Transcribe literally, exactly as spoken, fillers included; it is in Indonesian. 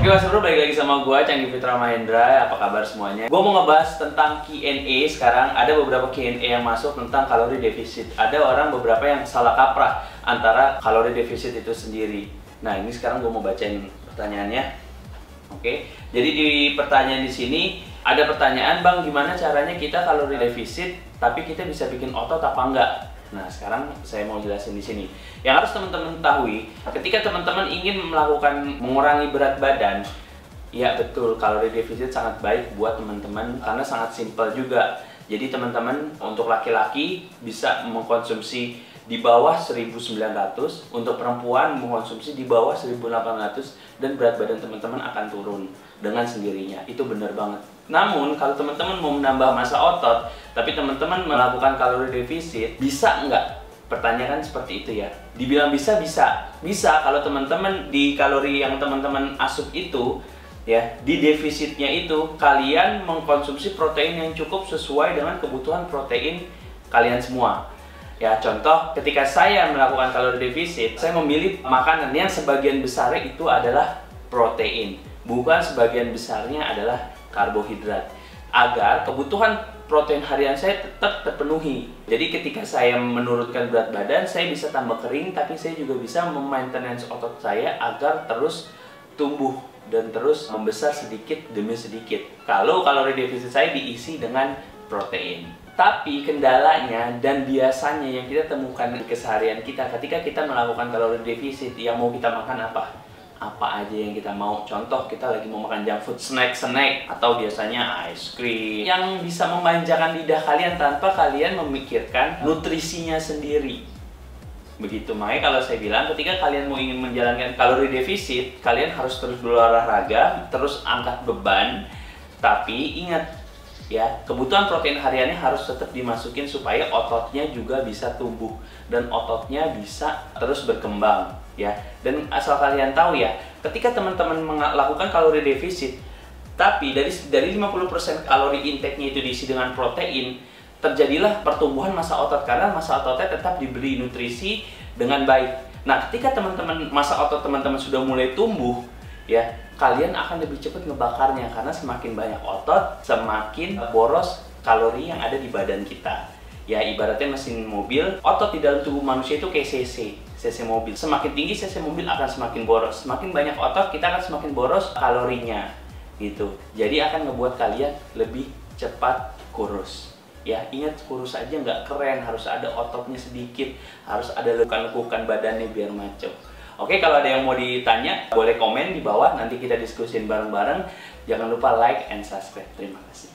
Oke Mas Bro, balik lagi sama gue, Canggi Fitra Mahendra. Apa kabar semuanya? Gue mau ngebahas tentang Q and A sekarang. Ada beberapa Q and A yang masuk tentang kalori defisit. Ada orang beberapa yang salah kaprah antara kalori defisit itu sendiri. Nah ini sekarang gue mau bacain pertanyaannya. Oke, jadi di pertanyaan di sini ada pertanyaan, Bang, gimana caranya kita kalori defisit tapi kita bisa bikin otot apa enggak? Nah, sekarang saya mau jelasin di sini. Yang harus teman-teman ketahui, ketika teman-teman ingin melakukan mengurangi berat badan, ya betul, kalori defisit sangat baik buat teman-teman karena sangat simpel juga. Jadi teman-teman untuk laki-laki bisa mengkonsumsi di bawah seribu sembilan ratus, untuk perempuan mengkonsumsi di bawah seribu delapan ratus, dan berat badan teman-teman akan turun dengan sendirinya. Itu benar banget. Namun kalau teman-teman mau menambah massa otot tapi teman-teman melakukan kalori defisit, bisa nggak? Pertanyaan seperti itu ya. Dibilang bisa, bisa. Bisa kalau teman-teman di kalori yang teman-teman asup itu, ya, di defisitnya itu kalian mengkonsumsi protein yang cukup sesuai dengan kebutuhan protein kalian semua. Ya, contoh ketika saya melakukan kalori defisit, saya memilih makanan yang sebagian besar itu adalah protein, bukan sebagian besarnya adalah karbohidrat, agar kebutuhan protein harian saya tetap terpenuhi. Jadi ketika saya menurunkan berat badan, saya bisa tambah kering, tapi saya juga bisa memaintenance otot saya agar terus tumbuh dan terus membesar sedikit demi sedikit. Kalau kalori defisit saya diisi dengan protein. Tapi kendalanya dan biasanya yang kita temukan di keseharian kita ketika kita melakukan kalori defisit, yang mau kita makan apa? Apa aja yang kita mau. Contoh kita lagi mau makan junk food, snack-snack, atau biasanya ice cream yang bisa memanjakan lidah kalian tanpa kalian memikirkan nutrisinya sendiri. Begitu, makanya kalau saya bilang ketika kalian mau ingin menjalankan kalori defisit, kalian harus terus berolahraga, terus angkat beban, tapi ingat ya, kebutuhan protein hariannya harus tetap dimasukin supaya ototnya juga bisa tumbuh dan ototnya bisa terus berkembang ya. Dan asal kalian tahu ya, ketika teman-teman melakukan kalori defisit tapi dari dari lima puluh persen kalori intake-nya itu diisi dengan protein, terjadilah pertumbuhan massa otot karena massa ototnya tetap diberi nutrisi dengan baik. Nah, ketika teman-teman massa otot teman-teman sudah mulai tumbuh ya, kalian akan lebih cepat ngebakarnya karena semakin banyak otot, semakin boros kalori yang ada di badan kita. Ya, ibaratnya mesin mobil, otot di dalam tubuh manusia itu kayak cc, cc mobil. Semakin tinggi cc mobil akan semakin boros. Semakin banyak otot, kita akan semakin boros kalorinya. Gitu. Jadi akan ngebuat kalian lebih cepat kurus. Ya, ingat, kurus aja nggak keren, harus ada ototnya sedikit, harus ada lekukan-lekukan badannya biar maco. Oke, kalau ada yang mau ditanya, boleh komen di bawah, nanti kita diskusin bareng-bareng. Jangan lupa like and subscribe. Terima kasih.